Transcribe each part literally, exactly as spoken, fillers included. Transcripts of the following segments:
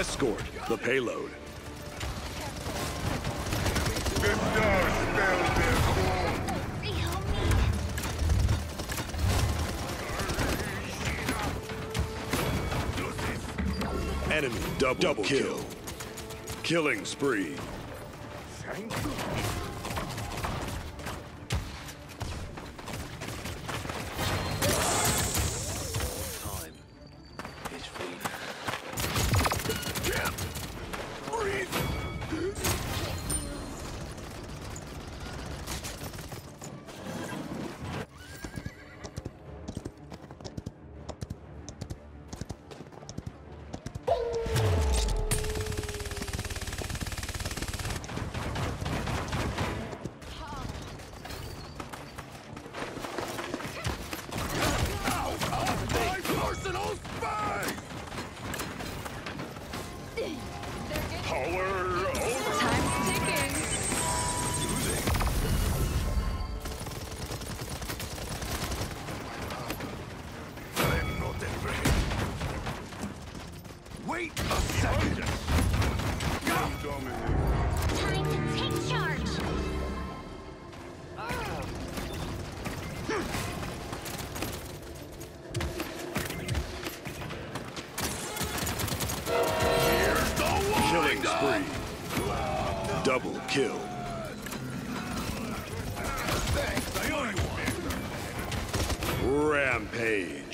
Escort the payload. Enemy double, double kill. kill. Killing spree. Time is free. Breathe. Wait a second! Time to take charge! Here's the killing spree. Double kill. Thanks, I owe you one. Rampage.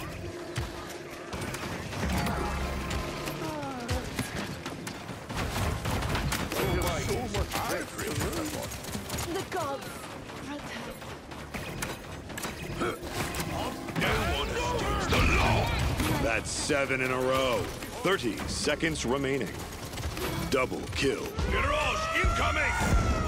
The gods That's seven in a row. thirty seconds remaining. Double kill. Mirage incoming!